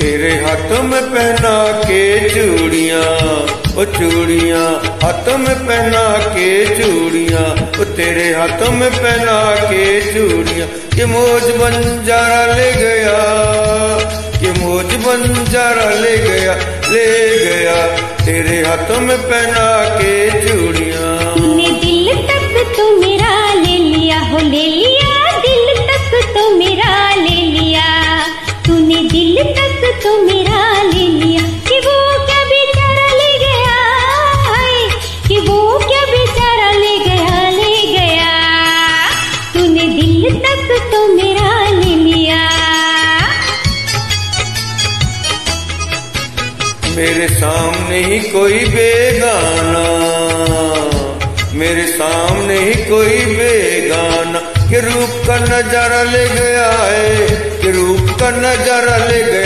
तेरे हाथों में पहना के चूड़ियां, ओ चूड़ियां हाथों में पहना के चूड़ियां, ओ तेरे हाथों में पहना के चूड़ियां। ये मौज बंजारा ले गया, ये मौज बंजारा ले गया, ले गया तेरे हाथों में पहना के चूड़ियां। तूने दिल तक तो मेरा ले लिया हो, ले लिया दिल तक तो मेरा ले लिया, तूने दिल तक तो मेरा ले लिया। कि वो क्या बेचारा ले गया, कि वो क्या बेचारा ले गया, ले गया तूने दिल तक तो मेरा ले लिया। मेरे सामने ही कोई बेगाना, मेरे सामने ही कोई बेगाना, कि रूप का नजारा ले गया है, कि रूप का नजारा ले गया